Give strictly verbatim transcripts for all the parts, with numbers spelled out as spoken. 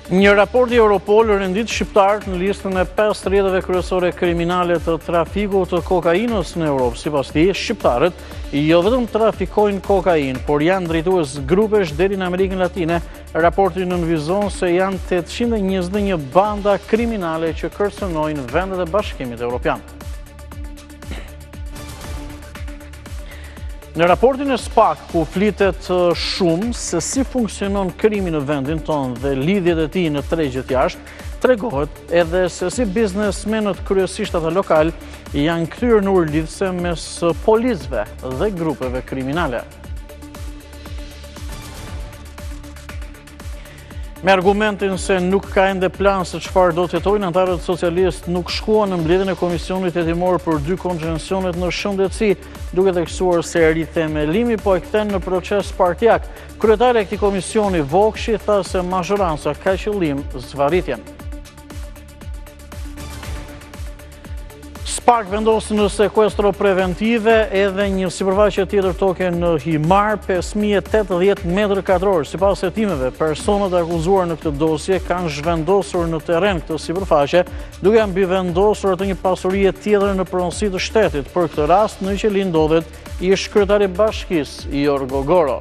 Një raport i Europol rendit shqiptarët në listën e pesë rrjeteve kryesore kriminale të trafikut të kokainës në Europë. Sipas tij, shqiptarët jo vetëm trafikojnë kokainë, por janë drejtues grupesh deri në Amerikën Latine. Raporti nënvizon se janë tetëqind e njëzet e një banda kriminale që kërcënojnë vendet e Bashkimit Evropian. Në raportin e SPAK, ku flitet shumë se si funksionon krimi në vendin tonë dhe lidhjet e tij në tregjet jashtë, tregohet edhe se si biznesmenët, kryesisht ata lokal, janë kthyer në urlidhse mes policëve dhe grupeve kriminale. Me argumentin se nuk ka ende plan se çfarë do të jetojnë, anëtarët socialistë nuk shkuan në mbledhjen e komisionit hetimor për dy konvencionet në shëndetësi, duke theksuar se rithemelimi po e kthen në proces partijak. Kryetari e këtij komisioni, Vokshi, tha se mazhoranca ka qëllim zvarritjen. SPAK vendosë në sekuestro preventive edhe një sipërfaqe tjetër toke në Himar, pesë mijë e tetëdhjetë metrë katror. Sipas hetimeve, personat akuzuar në këtë dosje kanë zhvendosur në terren këtë sipërfaqe, duke mbivendosur atë një pasurie tjetër në pronësi të shtetit. Për këtë rast, në qeli ndodhet ish kryetari i bashkisë, Jorgo Goro.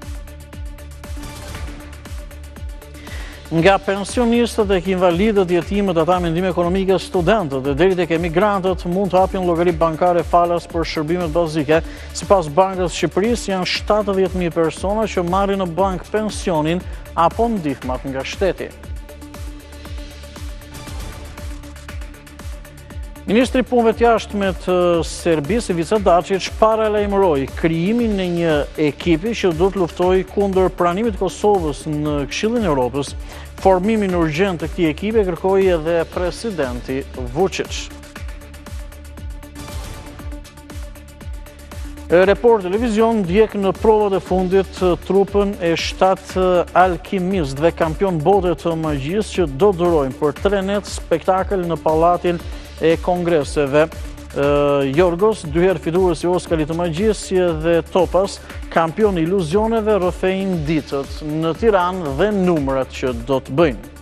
Nga pensionistët e invalidët, jetimet, ata me ndihmë ekonomike, studentët dhe deri tek emigrantët mund të hapin llogari bankare falas për shërbimet bazike. Sipas Bankës së Shqipërisë, janë shtatëdhjetë mijë persona që marrin në bank pensionin apo ndihmat nga shteti. Ministri i Punëve të Jashtme të Serbisë, Ivica Dačić, paralajmëroi krijimin e një ekipi që do të luftojë kundër pranimit të Kosovës në Këshillin e Evropës. Formimin urgjent të këtij ekipi kërkoi edhe presidenti Vučić. Report Televizion ndjek në provat e fundit trupën e shtatë alkimistëve kampion bote të magjisë që do durojnë për tre net spektakël në pallatin e kongreseve. Jorgos, dyherë fituesi i Oskarit të magjisë, si edhe Topas, kampion i iluzioneve, rrëfejnë ditët në Tiranë dhe numrat që do të bëjnë.